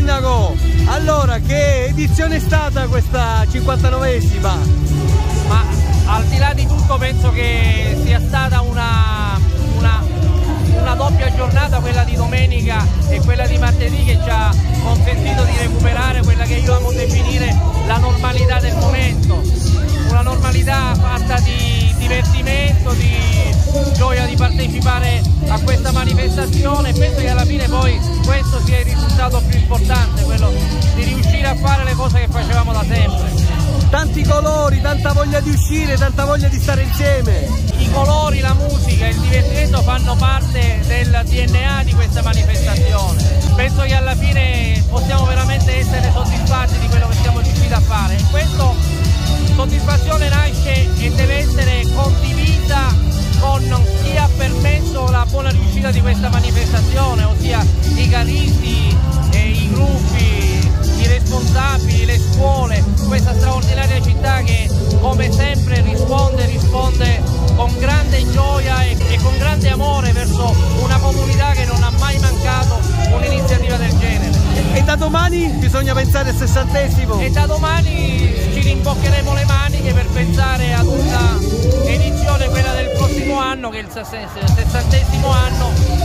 Sindaco, allora che edizione è stata questa 59esima? Ma al di là di tutto penso che sia stata una doppia giornata, quella di domenica e quella di martedì, che ci ha consentito di recuperare quella che io amo definire la normalità del momento, una normalità fatta di divertimento, di gioia di partecipare a questa manifestazione, e penso che alla fine poi questo sia il risultato più importante, quello di riuscire a fare le cose che facevamo da sempre. Tanti colori, tanta voglia di uscire, tanta voglia di stare insieme. I colori, la musica, il divertimento fanno parte del DNA di questa manifestazione. Penso che alla fine possiamo veramente essere soddisfatti di quello che siamo riusciti a fare. Questa soddisfazione nasce e deve essere condivisa con chi ha permesso la buona riuscita di questa manifestazione, ossia i caristi, i gruppi, i responsabili, le scuole, questa straordinaria città che come sempre risponde con grande gioia e con grande amore verso una comunità che non ha mai mancato un'iniziativa del genere. E da domani bisogna pensare al 60°? E da domani ci rimboccheremo le maniche per pensare ad una edizione, quella del prossimo anno, che è il 60° anno,